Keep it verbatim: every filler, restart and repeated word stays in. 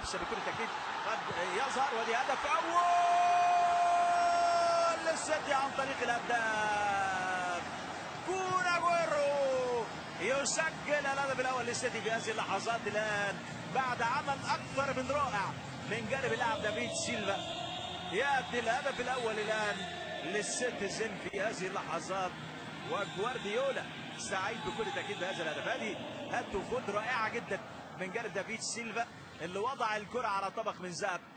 المنافسه بكل تاكيد قد يظهر. ودي هدف اول للسيتي عن طريق الهداف كون اجويرو، يسجل الهدف الاول للسيتي في هذه اللحظات الان بعد عمل اكثر من رائع من جانب اللاعب دافيد سيلفا. ياتي الهدف الاول الان للسيتيزن في هذه اللحظات، وجوارديولا سعيد بكل تاكيد بهذا الهدف. هذه هات وخد رائعه جدا من جانب دافيد سيلفا اللي وضع الكره على طبق من ذهب